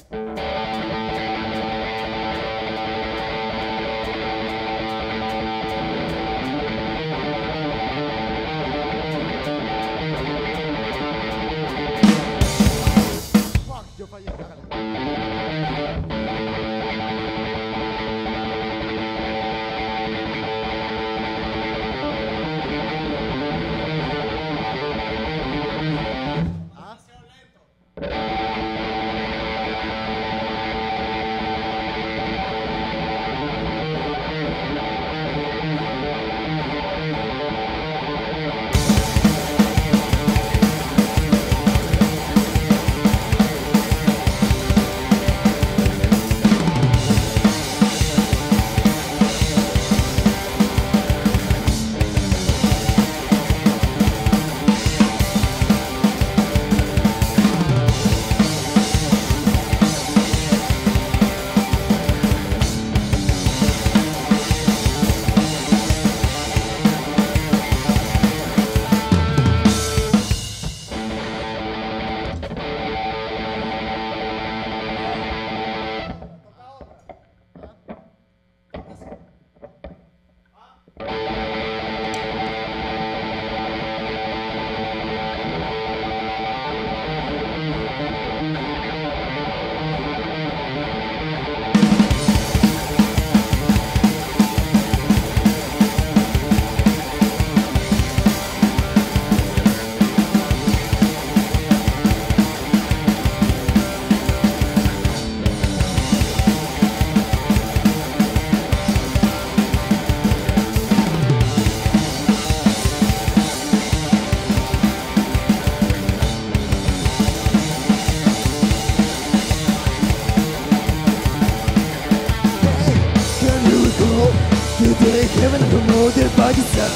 Today, heaven promoted by the sun.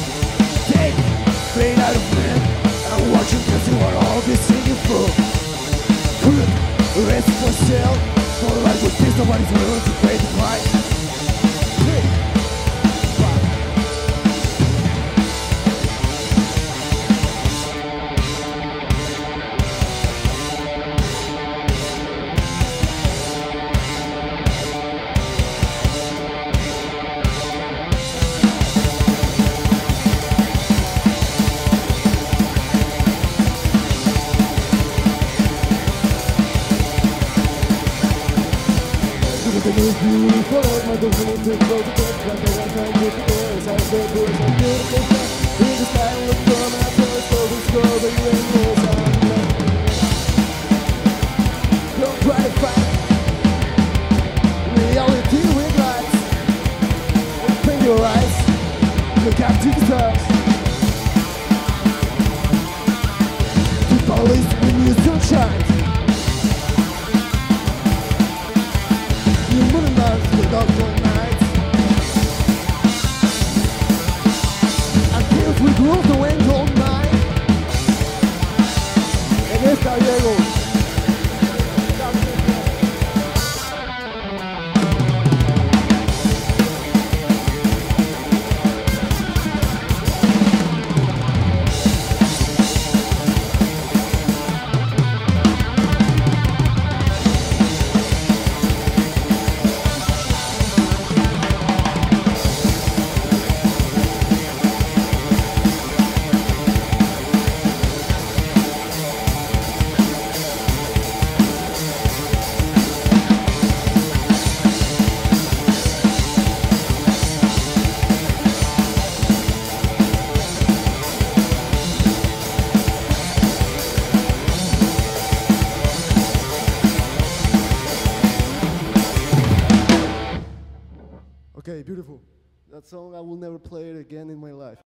Take straight out of man. I'm watching cause you are all be singing for. Rest for sale. For life with this, nobody's willing to pay the price. Beautiful, my different to go to bed, but then I can't get the doors. I said, boys, I'm beautiful, in the sky, look for my toys, so we scroll, but you ain't no time. Don't try to fight reality with lights. Open your eyes, look up to the stars. Keep always when you sunshine. The dark nights I feel we grew the wind all night. En esta llego. Okay, beautiful. That song, I will never play it again in my life.